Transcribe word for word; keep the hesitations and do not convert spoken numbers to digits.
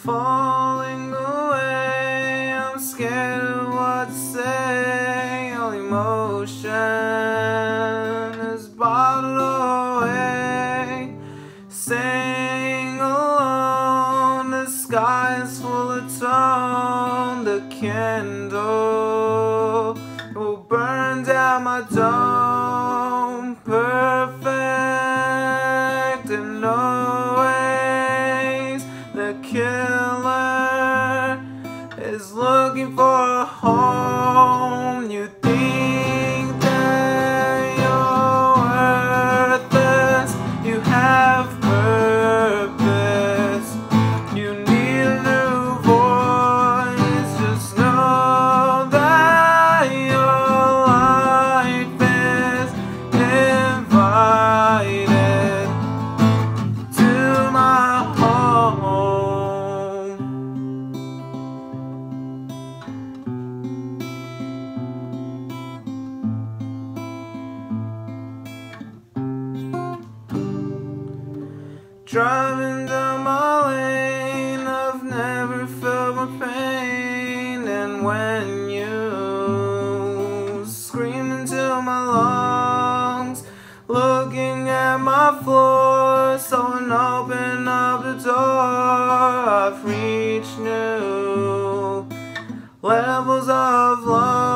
falling away. I'm scared of what to say. All emotion is bottled away. Staying alone, the sky is full of tone. The candle will burn down my dome. Perfect in always. The killer is looking for a home. You think that you're worthless, you have purpose, you need a new voice. Just know that your life is invited to my home. Driving down my lane, I've never felt my pain. And when you scream into my lungs, looking at my floor, someone open up the door. I've reached new levels of love.